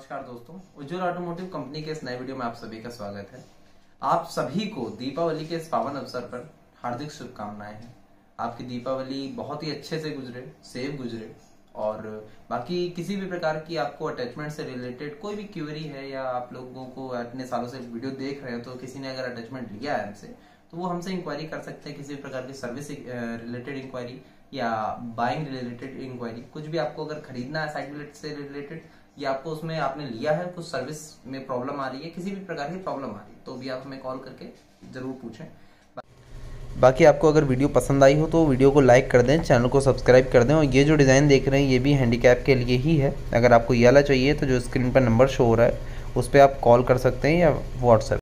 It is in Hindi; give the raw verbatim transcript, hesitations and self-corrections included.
नमस्कार दोस्तों, उज्ज्वल ऑटोमोटिव कंपनी के इस नए वीडियो में आप सभी का स्वागत है। आप सभी को दीपावली के इस पावन अवसर पर हार्दिक शुभकामनाएं हैं। आपकी दीपावली बहुत ही अच्छे से गुजरे, सेफ गुजरे और बाकी किसी भी प्रकार की आपको अटैचमेंट से रिलेटेड कोई भी क्वेरी है या आप लोगों को इतने सालों से वीडियो देख रहे हो तो किसी ने अगर अटैचमेंट लिया है हमसे तो वो हमसे इंक्वायरी कर सकते हैं। किसी भी प्रकार की सर्विस रिलेटेड इंक्वायरी या बाइंग रिलेटेड इंक्वायरी, कुछ भी आपको अगर खरीदना है साइड बिलेट से रिलेटेड या आपको उसमें आपने लिया है कुछ सर्विस में प्रॉब्लम आ रही है, किसी भी प्रकार की प्रॉब्लम आ रही है तो भी आप हमें कॉल करके जरूर पूछें। बाकी आपको अगर वीडियो पसंद आई हो तो वीडियो को लाइक कर दें, चैनल को सब्सक्राइब कर दें। और ये जो डिज़ाइन देख रहे हैं ये भी हैंडीकैप के लिए ही है। अगर आपको ये वाला चाहिए तो जो स्क्रीन पर नंबर शो हो रहा है उस पर आप कॉल कर सकते हैं या व्हाट्सएप।